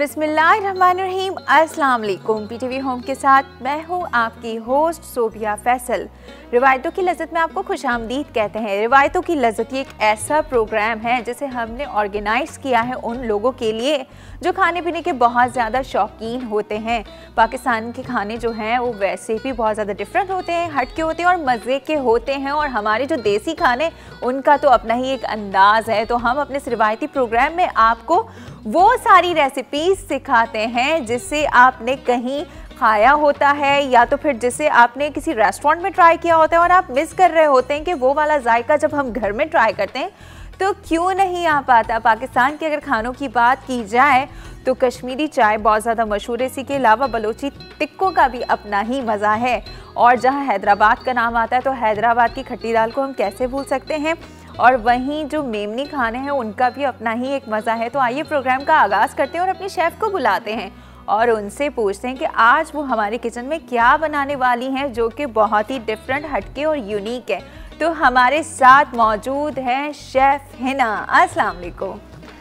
बिस्मिल्लाहिर्रहमानिर्रहीम। अस्सलाम वालेकुम। पीटीवी होम के साथ मैं हूँ आपकी होस्ट सोबिया फैसल। रिवायतों की लज़्ज़त में आपको खुशामदीद कहते हैं। रिवायतों की लज़्ज़त ये एक ऐसा प्रोग्राम है जिसे हमने ऑर्गेनाइज़ किया है उन लोगों के लिए जो खाने पीने के बहुत ज़्यादा शौकीन होते हैं। पाकिस्तान के खाने जो हैं वो वैसे भी बहुत ज़्यादा डिफरेंट होते हैं, हट के होते हैं और मज़े के होते हैं, और हमारे जो देसी खाने उनका तो अपना ही एक अंदाज़ है। तो हम अपने इस रिवायती प्रोग्राम में आपको वो सारी रेसिपीज़ सिखाते हैं जिससे आपने कहीं खाया होता है या तो फिर जिसे आपने किसी रेस्टोरेंट में ट्राई किया होता है और आप मिस कर रहे होते हैं कि वो वाला जायका जब हम घर में ट्राई करते हैं तो क्यों नहीं आ पाता। पाकिस्तान के अगर खानों की बात की जाए तो कश्मीरी चाय बहुत ज़्यादा मशहूर है। इसी के अलावा बलोची टिक्कों का भी अपना ही मज़ा है, और जहाँ हैदराबाद का नाम आता है तो हैदराबाद की खट्टी दाल को हम कैसे भूल सकते हैं। और वहीं जो मेमनी खाने हैं उनका भी अपना ही एक मज़ा है। तो आइए प्रोग्राम का आगाज़ करते हैं और अपनी शेफ़ को बुलाते हैं और उनसे पूछते हैं कि आज वो हमारे किचन में क्या बनाने वाली हैं जो कि बहुत ही डिफरेंट, हटके और यूनिक है। तो हमारे साथ मौजूद हैं शेफ़ हिना। अस्सलाम वालेकुम।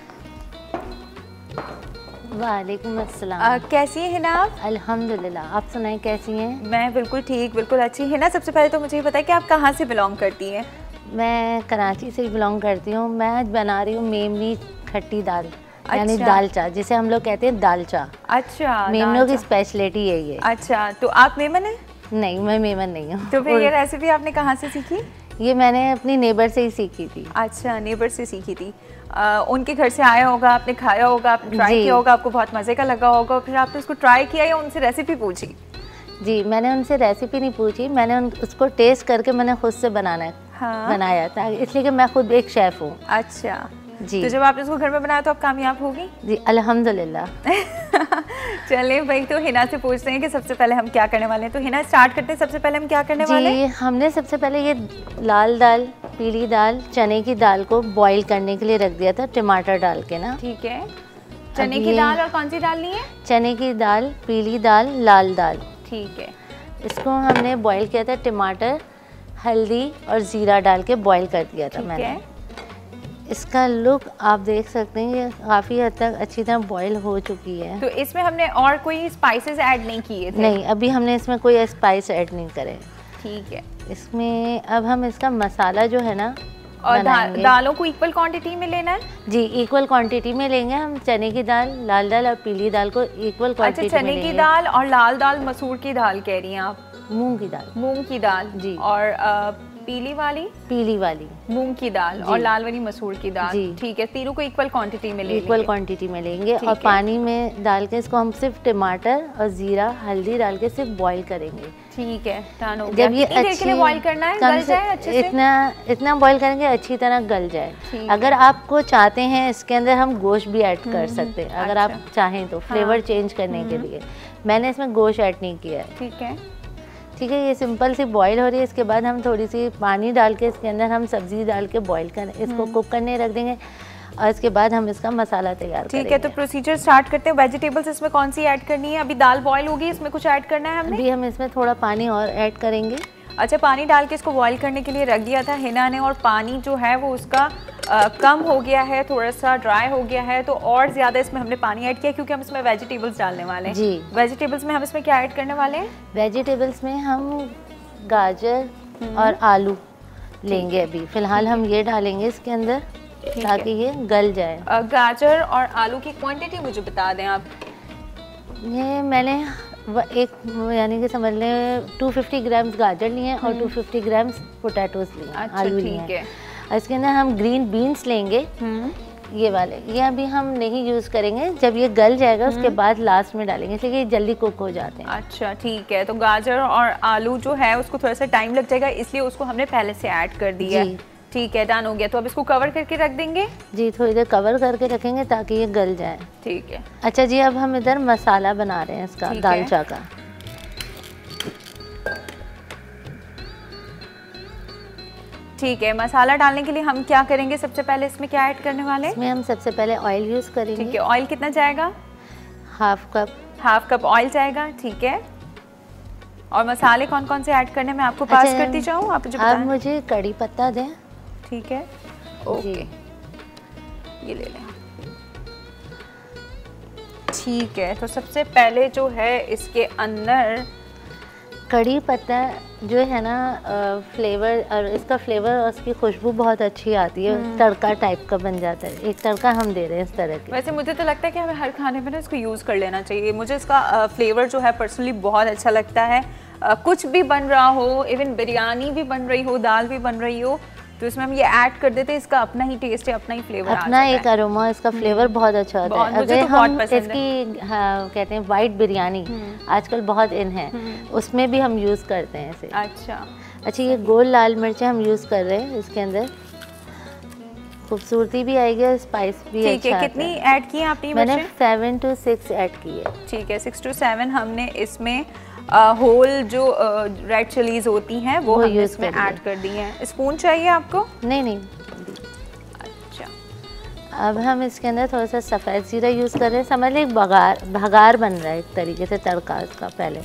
वालेकुम अस्सलाम। कैसी हैं हिना आप? अल्हम्दुलिल्लाह, आप सुनाएं कैसी हैं? मैं बिल्कुल ठीक, बिल्कुल अच्छी। हिना, सबसे पहले तो मुझे ये बताएं कि आप कहाँ से बिलोंग करती हैं? मैं कराची से बिलोंग करती हूँ। मैं आज बना रही हूँ मेमनी खट्टी दाल, यानी अच्छा। दालचा, जिसे हम लोग कहते हैं दालचा। अच्छा, मेमनों की स्पेशलिटी है ये। अच्छा, तो आप मेमन हैं? नहीं, मैं मेमन नहीं हूँ। तो फिर ये रेसिपी आपने कहाँ से सीखी? ये मैंने अपनी नेबर से ही सीखी थी। अच्छा, नेबर से सीखी थी। उनके घर से आया होगा, आपने खाया होगा, आपने ट्राई किया होगा, आपको बहुत मज़े का लगा होगा, फिर आपने उसको ट्राई किया या उनसे रेसिपी पूछी? जी, मैंने उनसे रेसिपी नहीं पूछी, मैंने उसको टेस्ट करके मैंने खुद से बनाया था, इसलिए कि मैं खुद एक शेफ़ हूँ। अच्छा जी। तो जब आपने उसको घर में बनाया तो आप कामयाब होगी? जी, अल्हम्दुलिल्लाह। चलें भाई, तो हिना से पूछते हैं कि सबसे पहले हम क्या करने वाले हैं। तो हिना, स्टार्ट करते हैं। सबसे पहले हम क्या करने वाले हैं? हमने सबसे पहले ये लाल दाल, पीली दाल, चने की दाल को बॉईल करने के लिए रख दिया था, टमाटर डाल के ना। ठीक है। चने की दाल और कौन सी दाल ली है? चने की दाल, पीली दाल, लाल दाल। ठीक है। इसको हमने बॉईल किया था, टमाटर, हल्दी और ज़ीरा डाल के बॉईल कर दिया था मैंने। इसका लुक आप देख सकते हैं, ये काफ़ी हद तक अच्छी तरह बॉईल हो चुकी है। तो इसमें हमने और कोई स्पाइसेस ऐड नहीं किए थे? नहीं, अभी हमने इसमें कोई स्पाइस ऐड नहीं करे। ठीक है। इसमें अब हम इसका मसाला जो है ना, और दालों को इक्वल क्वांटिटी में लेना है? जी, इक्वल क्वांटिटी में लेंगे हम। चने की दाल, लाल दाल और पीली दाल को इक्वल क्वांटिटी में लेंगे। चने की दाल और लाल दाल, मसूर की दाल कह रही हैं आप? मूंग की दाल। मूंग की दाल जी। और पीली वाली मूंग की दाल और लाल वाली मसूर की दाल। ठीक है, तीनों को इक्वल क्वांटिटी में लेंगे। इक्वल क्वांटिटी में लेंगे और पानी में डाल के इसको हम सिर्फ टमाटर और जीरा, हल्दी डाल के सिर्फ बॉईल करेंगे। ठीक है, डन हो गया। जब ये कितनी देर के लिए बॉईल करना है? गल जाए अच्छे से? इतना बॉईल करेंगे अच्छी तरह गल जाए। अगर आपको चाहते हैं इसके अंदर हम गोश्त भी ऐड कर सकते हैं, अगर आप चाहें तो फ्लेवर चेंज करने के लिए। मैंने इसमें गोश्त ऐड नहीं किया है। ठीक है, ये सिंपल सी बॉईल हो रही है। इसके बाद हम थोड़ी सी पानी डाल के इसके अंदर हम सब्जी डाल के बॉईल कर इसको कुक करने रख देंगे, और इसके बाद हम इसका मसाला तैयार करेंगे। ठीक है, तो प्रोसीजर स्टार्ट करते हैं। वेजिटेबल्स इसमें कौन सी ऐड करनी है? अभी दाल बॉईल होगी, इसमें कुछ ऐड करना है हमने? अभी हम इसमें थोड़ा पानी और ऐड करेंगे। अच्छा, पानी डाल के इसको बॉईल करने के लिए रख दिया था हिना ने, और पानी जो है वो उसका कम हो गया है, थोड़ा सा ड्राई हो गया है, तो और ज़्यादा इसमें हमने पानी ऐड किया क्योंकि हम इसमें वेजिटेबल्स डालने वाले हैं। जी। वेजिटेबल्स में हम इसमें क्या ऐड करने वाले हैं? वेजिटेबल्स में हम गाजर और आलू लेंगे। अभी फ़िलहाल हम ये डालेंगे इसके अंदर ताकि ये गल जाए। गाजर और आलू की क्वांटिटी मुझे बता दें आप। ये मैंने एक, यानी कि समझ लें 250 ग्राम्स गाजर लिए हैं और 250 ग्राम्स पोटैटोस लिए हैं। अच्छा, आलू लिए हैं। इसके अंदर हम ग्रीन बीन्स लेंगे, ये वाले। ये अभी हम नहीं यूज़ करेंगे, जब ये गल जाएगा उसके बाद लास्ट में डालेंगे, इसलिए ये जल्दी कुक हो जाते हैं। अच्छा, ठीक है। तो गाजर और आलू जो है उसको थोड़ा सा टाइम लग जाएगा, इसलिए उसको हमने पहले से ऐड कर दिया है। ठीक है, डन हो गया। तो अब इसको कवर करके रख देंगे? जी, थोड़ी देर कवर करके रखेंगे ताकि ये गल जाए। ठीक है। अच्छा जी, अब हम इधर मसाला बना रहे हैं इसका, दालचा का। ठीक है, मसाला डालने के लिए हम क्या करेंगे? सबसे पहले इसमें क्या ऐड करने वाले हैं? इसमें हम सबसे पहले ऑयल यूज़ करेंगे। ठीक है, ऑयल कितना जाएगा? हाफ कप ऑयल जाएगा। ठीक है। और मसाले कौन कौन से ऐड करने में आपको पास करती चाहूँ? आप मुझे कड़ी पत्ता दें। ठीक है, ओके, ये ले लें। ठीक है, तो सबसे पहले जो है इसके अंदर कड़ी पत्ता जो है ना, फ्लेवर और इसका फ्लेवर और उसकी खुशबू बहुत अच्छी आती है, तड़का टाइप का बन जाता है। एक तड़का हम दे रहे हैं इस तरह के। वैसे मुझे तो लगता है कि हमें हर खाने में ना इसको यूज़ कर लेना चाहिए। मुझे इसका फ्लेवर जो है पर्सनली बहुत अच्छा लगता है। कुछ भी बन रहा हो, इवन बिरयानी भी बन रही हो, दाल भी बन रही हो, तो इसमें हम ये ऐड कर देते हैं। इसका अपना ही टेस्ट है, अपना ही फ्लेवर, अपना एक अरोमा, इसका फ्लेवर बहुत अच्छा होता है। अगर हम इसकी कहते हैं वाइट बिरयानी आजकल बहुत इन है, उसमें भी हम यूज़ करते हैं इसे। अच्छा, ये गोल लाल मिर्चें हम यूज़ कर रहे हैं इसके अंदर, खूबसूरती भी आएगी, स्पाइस भी अच्छा आता है। कितनी ऐड की है आपने? मैंने 7 to 6 ऐड की है। ठीक है, 6 to 7 हमने इसमें होल जो रेड चिलीज होती हैं वो हमने इसमें ऐड कर दी हैं। स्पून चाहिए आपको? नहीं। अच्छा, अब हम इसके अंदर थोड़ा सा सफ़ेद जीरा यूज़ कर रहे हैं। समझ लें एक भगार बन रहा है एक तरीके से, तड़का इसका। पहले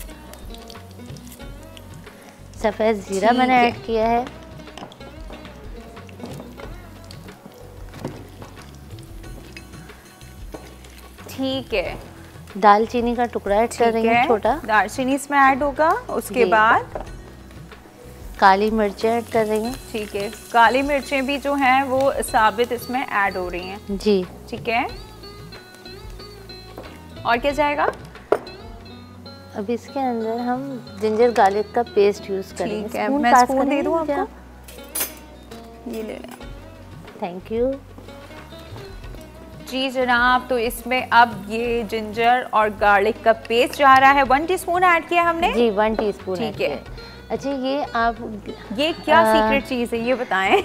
सफ़ेद जीरा मैंने ऐड किया है। ठीक है, दालचीनी का टुकड़ा ऐड कर रही हूँ, छोटा दालचीनी इसमें ऐड होगा। उसके बाद काली मिर्चें ऐड कर रही हूँ। ठीक है, काली मिर्चें भी जो हैं वो साबित इसमें ऐड हो रही हैं जी। ठीक है, और क्या जाएगा? अब इसके अंदर हम जिंजर गार्लिक का पेस्ट यूज करेंगे। ठीक है, मैं स्पून दे दूँ आपको? ये ले लें। थैंक यू जी जनाब। तो इसमें अब ये जिंजर और गार्लिक का पेस्ट जा रहा है। 1 टीस्पून ऐड किया हमने जी। 1 टीस्पून। ठीक है। अच्छा, ये क्या सीक्रेट चीज़ है ये बताएं?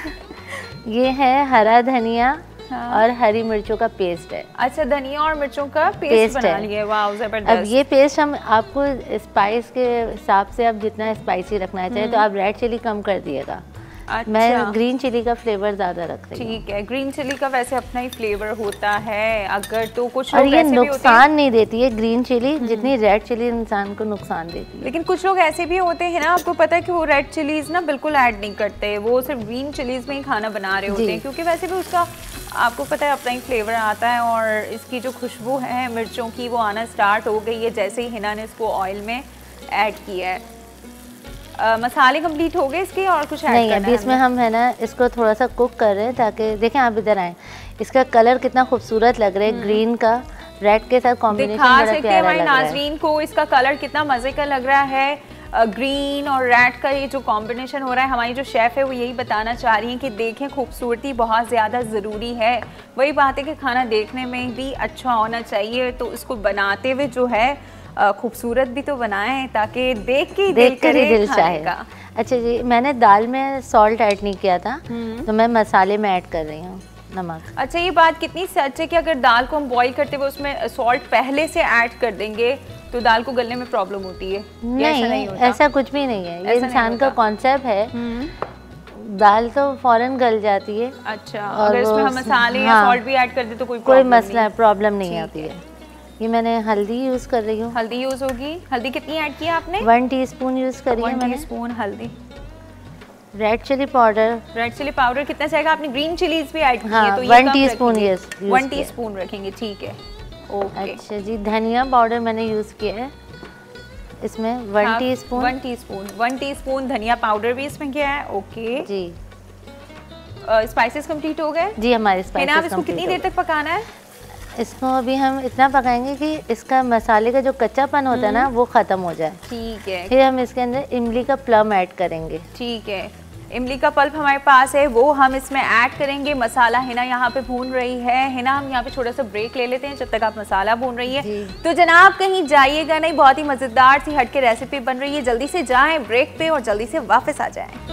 ये है हरा धनिया और हरी मिर्चों का पेस्ट है। अच्छा, धनिया और मिर्चों का पेस्ट बना लिया है। वाह, जबरदस्त। अब ये पेस्ट हम आपको स्पाइस के हिसाब से आप जितना स्पाइसी रखना चाहे तो आप रेड चिली कम कर दिएगा। अच्छा। मैं ग्रीन चिली का फ्लेवर ज्यादा रख रही हूँ। ठीक है, ग्रीन चिली का वैसे अपना ही फ्लेवर होता है। अगर तो कुछ और ये नुकसान नहीं देती है ग्रीन चिली जितनी रेड चिली इंसान को नुकसान देती है। लेकिन कुछ लोग ऐसे भी होते हैं ना, आपको पता है कि वो रेड चिलीज ना बिल्कुल ऐड नहीं करते, वो सिर्फ ग्रीन चिलीज में ही खाना बना रहे होते हैं, क्योंकि वैसे भी उसका आपको पता है अपना ही फ्लेवर आता है। और इसकी जो खुशबू है मिर्चों की वो आना स्टार्ट हो गई है जैसे ही हिना ने इसको ऑयल में ऐड किया है। मसाले कंप्लीट हो गए इसके, और कुछ ऐड नहीं? अभी इसमें हम है ना इसको थोड़ा सा कुक कर रहे हैं ताकि देखें आप इधर आए, इसका कलर कितना खूबसूरत लग रहा है। ग्रीन का रेड के साथ कॉम्बिनेशन बड़ा प्यारा लग रहा है। नाज़रीन को इसका कलर कितना मजे का लग रहा है। ग्रीन और रेड का ये जो कॉम्बिनेशन हो रहा है, हमारी जो शेफ़ है वो यही बताना चाह रही हैं कि देखें खूबसूरती बहुत ज़्यादा ज़रूरी है। वही बात है कि खाना देखने में भी अच्छा होना चाहिए, तो इसको बनाते हुए जो है खूबसूरत भी तो बनाएं ताकि देख के दिल चाहेगा। अच्छा जी, मैंने दाल में सॉल्ट ऐड नहीं किया था तो मैं मसाले में ऐड कर रही हूँ नमक। अच्छा, ये बात कितनी सच है कि अगर दाल को हम बॉईल करते हुए उसमें सॉल्ट पहले से ऐड कर देंगे तो दाल को गलने में प्रॉब्लम होती है? नहीं, ऐसा कुछ भी नहीं है। ये इंसान का कॉन्सेप्ट है, दाल तो फौरन गल जाती है। अच्छा, अगर इसमें हम मसाले या सॉल्ट भी ऐड कर दे तो कोई मसला प्रॉब्लम नहीं आती है। ये मैंने हल्दी यूज कर रही हूँ। हल्दी यूज होगी। हल्दी कितनी ऐड की आपने? 1 टीस्पून यूज करी है मैंने। 1 टीस्पून हल्दी। Red chilli powder. Red chilli powder कितना चाहिए? आपने ग्रीन चिलीज भी ऐड की है तो 1 टीस्पून। यस, 1 टीस्पून रखेंगे। ठीक है, ओके। अच्छा जी, धनिया पाउडर मैंने यूज किया है इसमें 1 टीस्पून। 1 टीस्पून धनिया पाउडर भी इसमें किया है। ओके जी। स्पाइसेस कंप्लीट हो गए जी हमारे स्पाइसेस। इसको कितनी देर तक पकाना है? इसको अभी हम इतना पकाएंगे कि इसका मसाले का जो कच्चापन होता है ना वो ख़त्म हो जाए। ठीक है। फिर हम इसके अंदर इमली का प्लम ऐड करेंगे। ठीक है, इमली का पल्प हमारे पास है, वो हम इसमें ऐड करेंगे। मसाला हिना यहाँ पे भून रही है। हिना, हम यहाँ पे छोटा सा ब्रेक ले लेते हैं जब तक आप मसाला भून रही है। तो जनाब कहीं जाइएगा नहीं, बहुत ही मज़ेदार सी हटके रेसिपी बन रही है। जल्दी से जाएं ब्रेक पे और जल्दी से वापस आ जाएं।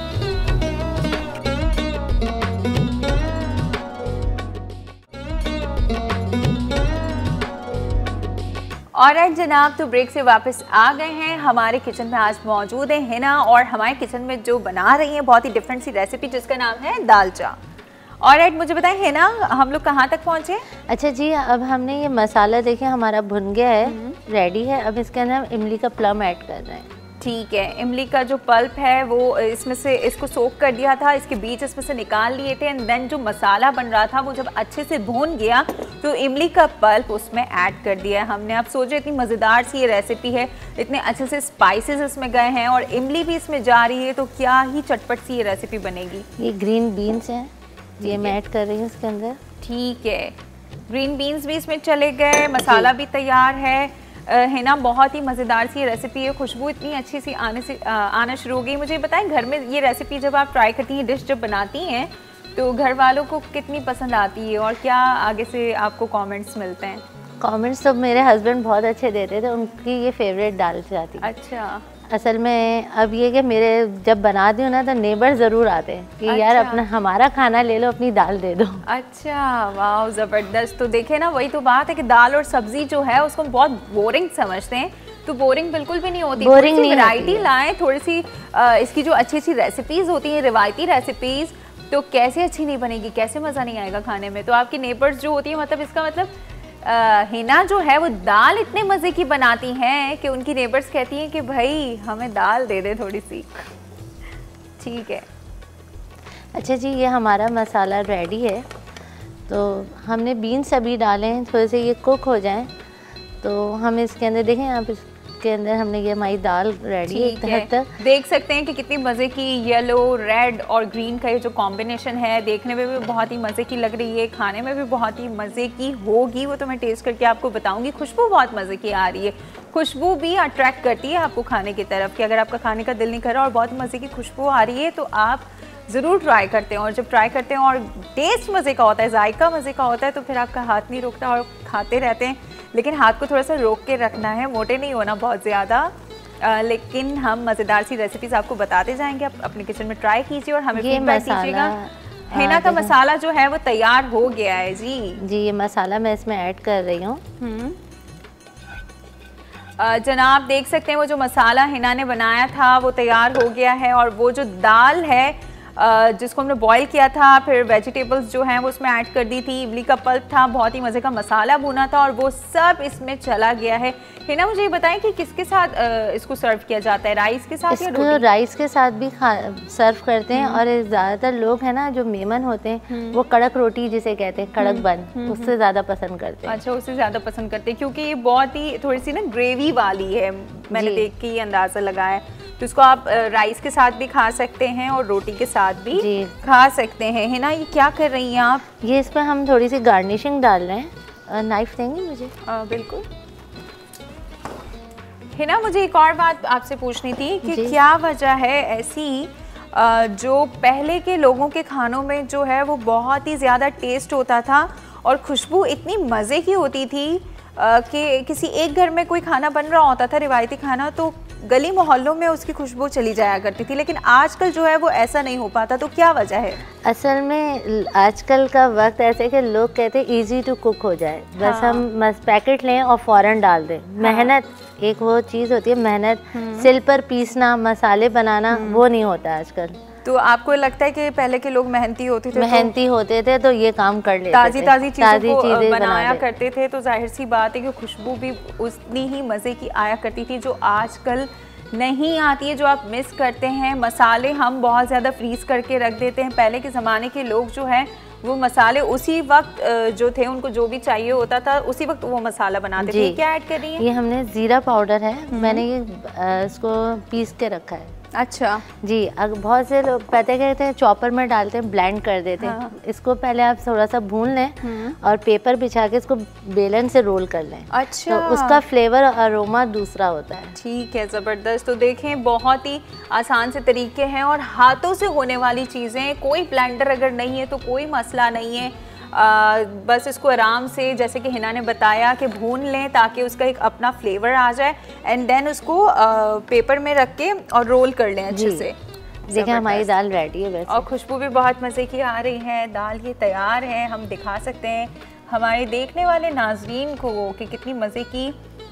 ऑलराइट जनाब, तो ब्रेक से वापस आ गए हैं। हमारे किचन में आज मौजूद है हिना और हमारे किचन में जो बना रही हैं बहुत ही डिफरेंट सी रेसिपी जिसका नाम है दालचा। ऑलराइट, मुझे बताएं हिना, हम लोग कहाँ तक पहुँचे? अच्छा जी, अब हमने ये मसाला देखिए हमारा भुन गया है, रेडी है। अब इसके अंदर हम इमली का प्लम ऐड कर रहे हैं। ठीक है, इमली का जो पल्प है वो इसमें से इसको सोक कर दिया था, इसके बीज इसमें से निकाल लिए थे, एंड देन जो मसाला बन रहा था वो जब अच्छे से भून गया तो इमली का पल्प उसमें ऐड कर दिया है हमने। आप सोचो इतनी मज़ेदार सी ये रेसिपी है, इतने अच्छे से स्पाइसेस इसमें गए हैं और इमली भी इसमें जा रही है, तो क्या ही चटपट सी ये रेसिपी बनेगी। ये ग्रीन बीन्स हैं, ये मैं ऐड कर रही हूँ इसके अंदर। ठीक है, ग्रीन बीन्स भी इसमें चले गए, मसाला भी तैयार है ना। बहुत ही मज़ेदार सी रेसिपी है, खुशबू इतनी अच्छी सी आना शुरू हो गई। मुझे बताएं, घर में ये रेसिपी जब आप ट्राई करती हैं, डिश जब बनाती हैं, तो घर वालों को कितनी पसंद आती है और क्या आगे से आपको कमेंट्स मिलते हैं? कमेंट्स तो मेरे हस्बैंड बहुत अच्छे देते थे, उनकी ये फेवरेट दाल जाती। अच्छा। असल में अब ये कि मेरे जब बनाती हूँ ना तो नेबर ज़रूर आते हैं कि यार अपना हमारा खाना ले लो, अपनी दाल दे दो। अच्छा, वाह ज़बरदस्त। तो देखे ना, वही तो बात है कि दाल और सब्जी जो है उसको हम बहुत बोरिंग समझते हैं, तो बोरिंग बिल्कुल भी नहीं होती। बोरिंग नहीं, वैरायटी लाएं, थोड़ी सी इसकी जो अच्छी अच्छी रेसिपीज़ होती हैं, रिवायती रेसिपीज़, तो कैसे अच्छी नहीं बनेगी, कैसे मज़ा नहीं आएगा खाने में। तो आपकी नेबर्स जो होती है, मतलब इसका मतलब हिना जो है वो दाल इतने मज़े की बनाती हैं कि उनकी नेबर्स कहती हैं कि भाई हमें दाल दे दे थोड़ी सी। ठीक है। अच्छा जी, ये हमारा मसाला रेडी है, तो हमने बीन्स अभी डाले हैं, थोड़े से ये कुक हो जाएं तो हम इसके अंदर देखें, आप इसके अंदर हमने ये हमारी दाल रेडी है। देख सकते हैं कि कितनी मज़े की येलो, रेड और ग्रीन का ये जो कॉम्बिनेशन है, देखने में भी बहुत ही मज़े की लग रही है, खाने में भी बहुत ही मज़े की होगी, वो तो मैं टेस्ट करके आपको बताऊंगी। खुशबू बहुत मज़े की आ रही है, खुशबू भी अट्रैक्ट करती है आपको खाने की तरफ, कि अगर आपका खाने का दिल नहीं कर रहा और बहुत मज़े की खुशबू आ रही है तो आप ज़रूर ट्राई करते हैं। और जब ट्राई करते हैं और टेस्ट मज़े का होता है, जायका मज़े का होता है, तो फिर आपका हाथ नहीं रुकता और खाते रहते हैं। लेकिन हाथ को थोड़ा सा रोक के रखना है, मोटे नहीं होना बहुत ज़्यादा। लेकिन हम मज़ेदार सी रेसिपीज़ आपको बताते जाएंगे, आप अपने किचन में ट्राई कीजिए और हमें फीडबैक दीजिएगा। हिना का मसाला जो है वो तैयार हो गया है जी। जी, ये मसाला मैं इसमें ऐड कर रही हूँ। जनाब देख सकते हैं वो जो मसाला हिना ने बनाया था वो तैयार हो गया है, और वो जो दाल है जिसको हमने बॉईल किया था, फिर वेजिटेबल्स जो हैं वो उसमें ऐड कर दी थी, इमली का पल्प था, बहुत ही मज़े का मसाला भुना था, और वो सब इसमें चला गया है। हिना मुझे ये बताएं कि किसके साथ इसको सर्व किया जाता है, राइस के साथ या रोटी? राइस के साथ भी सर्व करते हैं, और ज़्यादातर लोग हैं ना जो मेहमान होते हैं वो कड़क रोटी जिसे कहते हैं, कड़क बन, उससे ज़्यादा पसंद करते हैं। अच्छा, उससे ज़्यादा पसंद करते हैं, क्योंकि ये बहुत ही थोड़ी सी ना ग्रेवी वाली है, मैंने देख के ही अंदाज़ा लगाया। तो इसको आप राइस के साथ भी खा सकते हैं और रोटी के साथ भी खा सकते हैं। है ना, ये क्या कर रही हैं आप? ये इस पर हम थोड़ी सी गार्निशिंग डाल रहे हैं। नाइफ देंगे मुझे? बिल्कुल। है ना, मुझे एक और बात आपसे पूछनी थी कि क्या वजह है ऐसी जो पहले के लोगों के खानों में जो है वो बहुत ही ज़्यादा टेस्ट होता था और खुशबू इतनी मज़े की होती थी कि किसी एक घर में कोई खाना बन रहा होता था, रिवायती खाना, तो गली मोहल्लों में उसकी खुशबू चली जाया करती थी, लेकिन आजकल जो है वो ऐसा नहीं हो पाता। तो क्या वजह है? असल में आजकल का वक्त ऐसे कि लोग कहते हैं इजी टू कुक हो जाए, बस हम पैकेट लें और फ़ौरन डाल दें। मेहनत एक वो चीज़ होती है, मेहनत सिल पर पीसना, मसाले बनाना, वो नहीं होता आजकल। तो आपको लगता है कि पहले के लोग मेहनती होते थे तो ये काम कर लेते थे, ताज़ी चीज़ों को बनाया करते थे, तो जाहिर सी बात है कि खुशबू भी उतनी ही मज़े की आया करती थी जो आजकल नहीं आती है, जो आप मिस करते हैं। मसाले हम बहुत ज़्यादा फ्रीज़ करके रख देते हैं। पहले के ज़माने के लोग जो हैं वो मसाले उसी वक्त जो थे, उनको जो भी चाहिए होता था उसी वक्त वो मसाला बनाते थे। क्या ऐड कर रही है? ये हमने ज़ीरा पाउडर है, मैंने ये इसको पीस के रखा है। अच्छा जी, बहुत से लोग पता कहते हैं चॉपर में डालते हैं, ब्लेंड कर देते हैं। इसको पहले आप थोड़ा सा भून लें और पेपर बिछा के इसको बेलन से रोल कर लें। अच्छा, तो उसका फ्लेवर और अरोमा दूसरा होता है। ठीक है, ज़बरदस्त। तो देखें, बहुत ही आसान से तरीके हैं और हाथों से होने वाली चीज़ें। कोई ब्लेंडर अगर नहीं है तो कोई मसला नहीं है, बस इसको आराम से, जैसे कि हिना ने बताया, कि भून लें ताकि उसका एक अपना फ्लेवर आ जाए, एंड देन उसको पेपर में रख के और रोल कर लें अच्छे से। देखिए हमारी दाल रेडी है वैसे, और खुशबू भी बहुत मज़े की आ रही है। दाल ये तैयार है, हम दिखा सकते हैं हमारे देखने वाले नाजरीन को कि कितनी मज़े की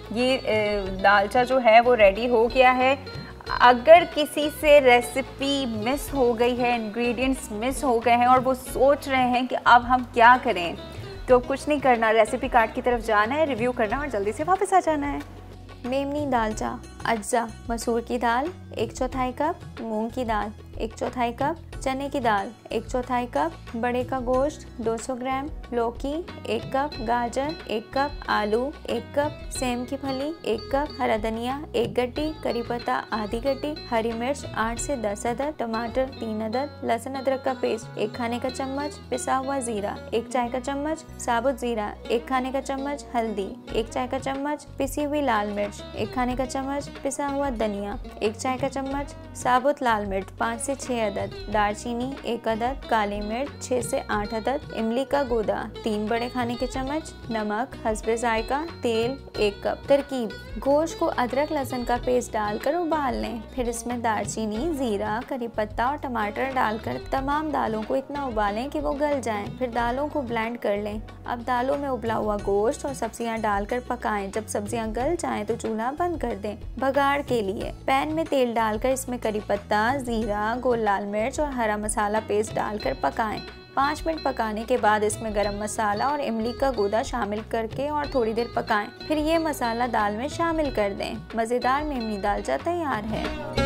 ये दालचा जो है वो रेडी हो गया है। अगर किसी से रेसिपी मिस हो गई है, इंग्रेडिएंट्स मिस हो गए हैं और वो सोच रहे हैं कि अब हम क्या करें, तो कुछ नहीं करना, रेसिपी कार्ड की तरफ जाना है, रिव्यू करना और जल्दी से वापस आ जाना है। मेमनी दालचा अज्जा, मसूर की दाल 1/4 कप, मूंग की दाल 1/4 कप, चने की दाल 1/4 कप, बड़े का गोश्त 200 ग्राम, लौकी 1 कप, गाजर 1 कप, आलू 1 कप, सेम की फली 1 कप, हरा धनिया 1 गड्डी, करी पत्ता आधी गड्डी, हरी मिर्च 8 से 10 अदद, टमाटर 3 अदद, लहसुन अदरक का पेस्ट 1 खाने का चम्मच, पिसा हुआ जीरा 1 चाय का चम्मच, साबुत जीरा 1 खाने का चम्मच, हल्दी 1 चाय का चम्मच, पिसी हुई लाल मिर्च 1 खाने का चम्मच, पिसा हुआ धनिया 1 चाय का चम्मच, साबुत लाल मिर्च 5 से 6 अदद, दालचीनी 1 अदद, काली मिर्च 6 से 8 अदद, इमली का गूदा 3 बड़े खाने के चम्मच, नमक हस्बे जायका, तेल 1 कप। तरकीब: गोश्त को अदरक लहसुन का पेस्ट डालकर उबाल लें, फिर इसमें दालचीनी, जीरा, करी पत्ता और टमाटर डालकर तमाम दालों को इतना उबालें कि वो गल जाएं, फिर दालों को ब्लेंड कर लें। अब दालों में उबला हुआ गोश्त और सब्जियां डालकर पकाएं, जब सब्जियां गल जाएं तो चूल्हा बंद कर दें। बघाड़ के लिए पैन में तेल डालकर इसमें करी पत्ता, जीरा, गोल लाल मिर्च और हरा मसाला पेस्ट डालकर पकाएं। 5 मिनट पकाने के बाद इसमें गरम मसाला और इमली का गूदा शामिल करके और थोड़ी देर पकाएं, फिर ये मसाला दाल में शामिल कर दें। मज़ेदार मेमनी दालचा तैयार है।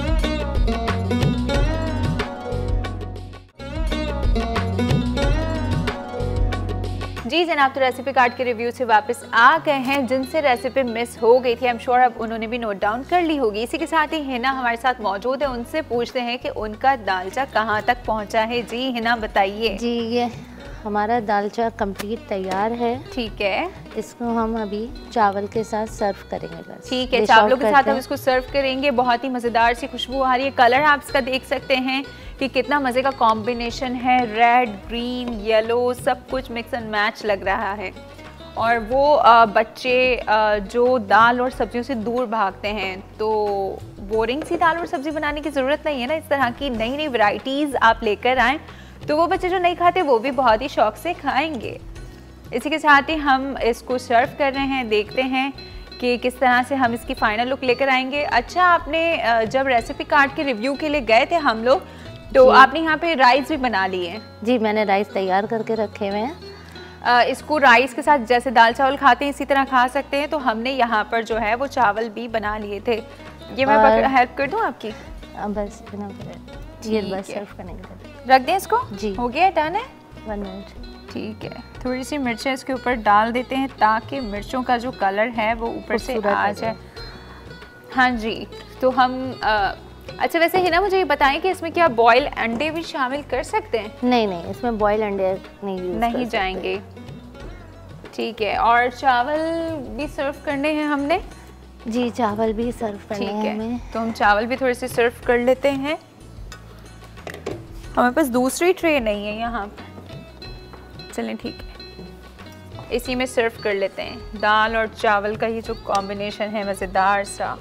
जी जनाब, तो रेसिपी कार्ड के रिव्यू से वापस आ गए हैं। जिनसे रेसिपी मिस हो गई थी, आई एम श्योर अब उन्होंने भी नोट डाउन कर ली होगी। इसी के साथ ही हिना हमारे साथ मौजूद है, उनसे पूछते हैं कि उनका दालचा कहाँ तक पहुँचा है। जी हिना बताइए। जी ये हमारा दालचा कंप्लीट तैयार है। ठीक है, इसको हम अभी चावल के साथ सर्व करेंगे बस। ठीक है, चावलों के साथ हम इसको सर्व करेंगे। बहुत ही मज़ेदार सी खुशबू आ रही है। कलर आप इसका देख सकते हैं कि कितना मज़े का कॉम्बिनेशन है, रेड, ग्रीन, येलो, सब कुछ मिक्स एंड मैच लग रहा है। और वो बच्चे जो दाल और सब्जियों से दूर भागते हैं, तो बोरिंग सी दाल और सब्जी बनाने की ज़रूरत नहीं है ना। इस तरह की नई नई वैरायटीज़ आप लेकर आएँ तो वो बच्चे जो नहीं खाते वो भी बहुत ही शौक से खाएंगे। इसी के साथ ही हम इसको सर्व कर रहे हैं, देखते हैं कि किस तरह से हम इसकी फाइनल लुक लेकर आएंगे। अच्छा, आपने जब रेसिपी कार्ड के रिव्यू के लिए गए थे हम लोग, तो आपने यहाँ पे राइस भी बना लिए? जी, मैंने राइस तैयार करके रखे हुए हैं। इसको राइस के साथ जैसे दाल चावल खाते हैं इसी तरह खा सकते हैं, तो हमने यहाँ पर जो है वो चावल भी बना लिए थे। ये मैं हेल्प कर दूँ आपकी? बस ये बस सर्व करने के बाद रख दें इसको। जी हो गया, डन है। 1 मिनट। ठीक है, थोड़ी सी मिर्चें इसके ऊपर डाल देते हैं ताकि मिर्चों का जो कलर है वो ऊपर से आ जाए। हाँ जी, तो हम अच्छा वैसे हिना मुझे ये बताएं कि इसमें क्या बॉयल अंडे भी शामिल कर सकते हैं? नहीं नहीं, इसमें बॉयल अंडे नहीं जाएंगे। ठीक है, और चावल भी सर्व करने हैं हमने? जी, चावल भी सर्व करने हैं हमें। तो हम चावल भी थोड़े से सर्व कर लेते हैं। हमारे पास दूसरी ट्रे नहीं है यहाँ पर। चलें ठीक है, इसी में सर्व कर लेते हैं। दाल और चावल का ये जो कॉम्बिनेशन है मज़ेदार सा।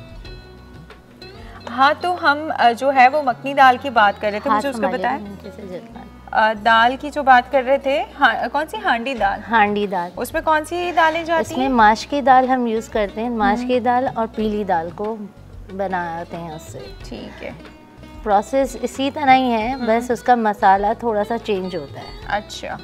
हाँ, तो हम जो है वो मखनी दाल की बात कर रहे थे, मुझे उसका बताएं। दाल की जो बात कर रहे थे, हाँ, कौन सी? हांडी दाल। हांडी दाल, उसमें कौन सी दालें जाती हैं? इसमें माश की दाल हम यूज़ करते हैं। माश की दाल और पीली दाल को बनाते हैं उससे। ठीक है, प्रोसेस इसी तरह ही है, बस उसका मसाला थोड़ा सा चेंज होता है। अच्छा,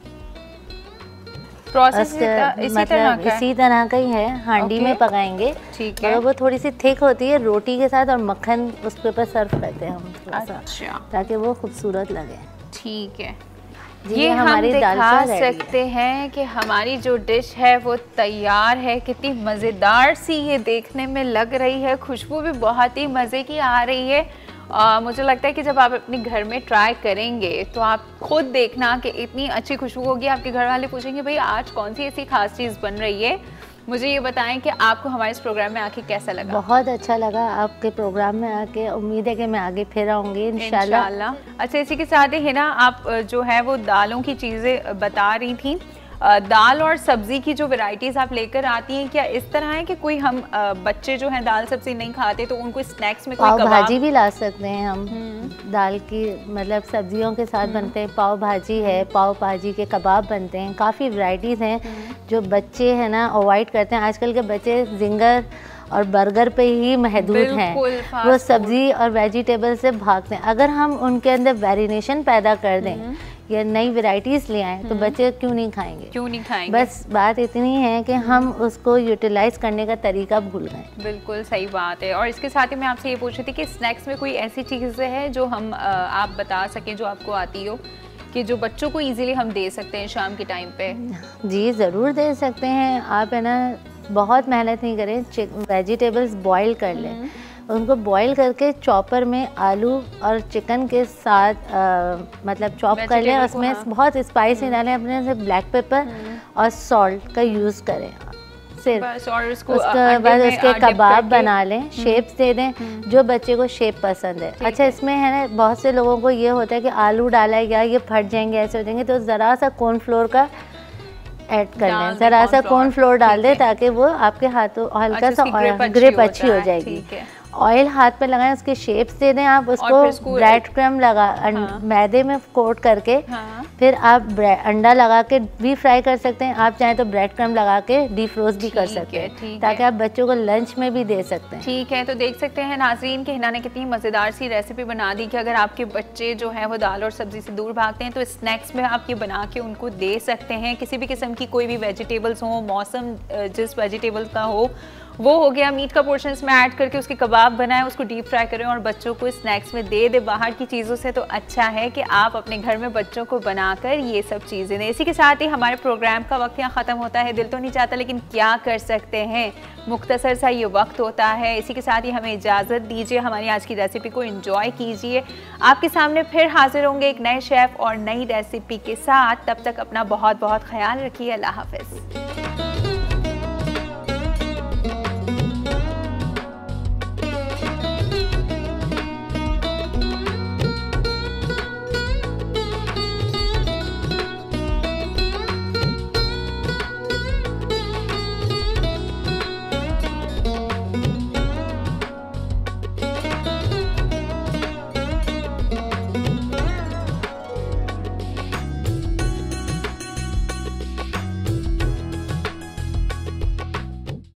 प्रोसेस इसी तरह का ही है। हांडी में पकाएंगे। ठीक है, वो थोड़ी सी थिक होती है, रोटी के साथ और मक्खन उसके ऊपर सर्व करते हैं हम थोड़ा सा, ताकि वो खूबसूरत लगे। ठीक है, ये हमारी दिखा सकते हैं कि हमारी जो डिश है वो तैयार है। कितनी मज़ेदार सी ये देखने में लग रही है, खुशबू भी बहुत ही मज़े की आ रही है। मुझे लगता है कि जब आप अपने घर में ट्राई करेंगे तो आप खुद देखना कि इतनी अच्छी खुशबू होगी। आपके घर वाले पूछेंगे भाई आज कौन सी ऐसी खास चीज़ बन रही है। मुझे ये बताएं कि आपको हमारे इस प्रोग्राम में आके कैसा लगा? बहुत अच्छा लगा आपके प्रोग्राम में आके। उम्मीद है कि मैं आगे फिर आऊँगी इंशाल्लाह। अच्छा, इसी के साथ ही ना आप जो है वो दालों की चीज़ें बता रही थी। दाल और सब्जी की जो वैरायटीज़ आप लेकर आती हैं, क्या इस तरह है कि कोई हम बच्चे जो हैं दाल सब्जी नहीं खाते तो उनको स्नैक्स में कोई पाव भाजी भी ला सकते हैं हम? दाल की मतलब सब्जियों के साथ बनते हैं। पाव भाजी है, पाव भाजी के कबाब बनते हैं। काफ़ी वैरायटीज़ हैं जो बच्चे हैं ना अवॉइड करते हैं। आजकल के बच्चे जिंगर और बर्गर पे ही महदूद हैं, वो सब्जी और वेजिटेबल से भागते हैं। अगर हम उनके अंदर वेरिएशन पैदा कर दें या नई वैरायटीज़ ले आएँ तो बच्चे क्यों नहीं खाएंगे। बस बात इतनी है कि हम उसको यूटिलाइज करने का तरीका भूल गए। बिल्कुल सही बात है। और इसके साथ ही मैं आपसे ये पूछ रही थी कि स्नैक्स में कोई ऐसी चीज़ें हैं जो हम आप बता सकें जो आपको आती हो कि जो बच्चों को इजीली हम दे सकते हैं शाम के टाइम पे? जी ज़रूर दे सकते हैं। आप है ना बहुत मेहनत नहीं करें, वेजिटेबल्स बॉईल कर लें, उनको बॉईल करके चॉपर में आलू और चिकन के साथ मतलब चॉप कर लें, उसमें बहुत स्पाइस नहीं डालें, अपने से ब्लैक पेपर और सॉल्ट का यूज़ करें सिर्फ, और उसके बाद उसके कबाब बना लें, शेप्स दे दें जो बच्चे को शेप पसंद है। अच्छा इसमें है ना बहुत से लोगों को ये होता है कि आलू डाला है या ये फट जाएंगे ऐसे हो जाएंगे, तो ज़रा सा कॉर्नफ्लोर का ऐड कर लें, ज़रा सा कॉर्नफ्लोर डाल दें ताकि वो आपके हाथों हल्का सा ग्रिप अच्छी हो जाएगी। ऑयल हाथ पे लगाएं, उसके शेप्स दे दें आप उसको, ब्रेड क्रम्ब लगा मैदे में कोट करके फिर आप अंडा लगा के भी फ्राई कर सकते हैं, आप चाहें तो ब्रेड क्रम्ब लगा के डीप रोस्ट भी कर सकते हैं ताकि आप बच्चों को लंच में भी दे सकते हैं। ठीक है, तो देख सकते हैं नाज़रीन कि हिना ने कितनी मज़ेदार सी रेसिपी बना दी कि अगर आपके बच्चे जो हैं वो दाल और सब्जी से दूर भागते हैं तो स्नैक्स में आप ये बना के उनको दे सकते हैं। किसी भी किस्म की कोई भी वेजिटेबल्स हो, मौसम जिस वेजिटेबल का हो वो हो गया, मीट का पोर्शन इसमें ऐड करके उसके कबाब बनाएं, उसको डीप फ्राई करें और बच्चों को स्नैक्स में दे दे। बाहर की चीज़ों से तो अच्छा है कि आप अपने घर में बच्चों को बनाकर ये सब चीज़ें दें। इसी के साथ ही हमारे प्रोग्राम का वक्त यहाँ ख़त्म होता है। दिल तो नहीं चाहता लेकिन क्या कर सकते हैं, मुख्तसर सा ये वक्त होता है। इसी के साथ ही हमें इजाज़त दीजिए, हमारी आज की रेसिपी को एंजॉय कीजिए। आपके सामने फिर हाजिर होंगे एक नए शेफ़ और नई रेसिपी के साथ। तब तक अपना बहुत बहुत ख्याल रखिए। अल्लाह हाफ़िज़।